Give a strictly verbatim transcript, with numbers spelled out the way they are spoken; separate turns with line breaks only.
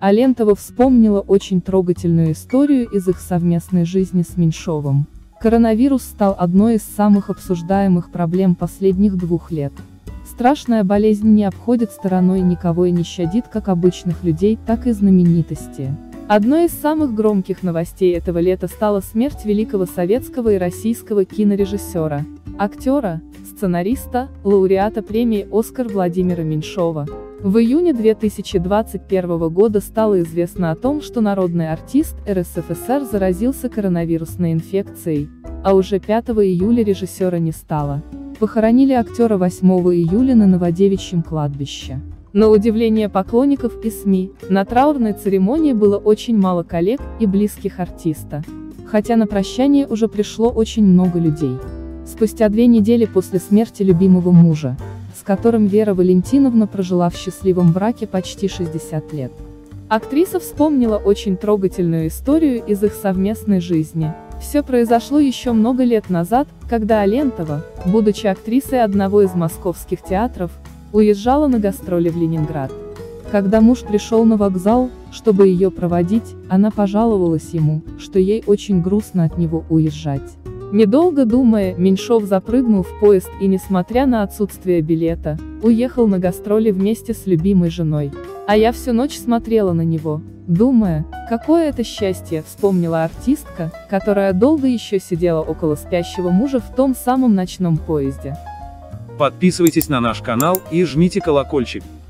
Алентова вспомнила очень трогательную историю из их совместной жизни с Меньшовым. Коронавирус стал одной из самых обсуждаемых проблем последних двух лет. Страшная болезнь не обходит стороной никого и не щадит как обычных людей, так и знаменитости. Одной из самых громких новостей этого лета стала смерть великого советского и российского кинорежиссера, актера, сценариста, лауреата премии «Оскар» Владимира Меньшова. В июне две тысячи двадцать первого года стало известно о том, что народный артист эр эс эф эс эр заразился коронавирусной инфекцией, а уже пятого июля режиссера не стало. Похоронили актера восьмого июля на Новодевичьем кладбище. На удивление поклонников и СМИ, на траурной церемонии было очень мало коллег и близких артиста. Хотя на прощание уже пришло очень много людей. Спустя две недели после смерти любимого мужа, с которым Вера Валентиновна прожила в счастливом браке почти шестьдесят лет. Актриса вспомнила очень трогательную историю из их совместной жизни. Все произошло еще много лет назад, когда Алентова, будучи актрисой одного из московских театров, уезжала на гастроли в Ленинград. Когда муж пришел на вокзал, чтобы ее проводить, она пожаловалась ему, что ей очень грустно от него уезжать. Недолго думая, Меньшов запрыгнул в поезд и, несмотря на отсутствие билета, уехал на гастроли вместе с любимой женой. А я всю ночь смотрела на него, думая, какое это счастье, вспомнила артистка, которая долго еще сидела около спящего мужа в том самом ночном поезде.
Подписывайтесь на наш канал и жмите колокольчик.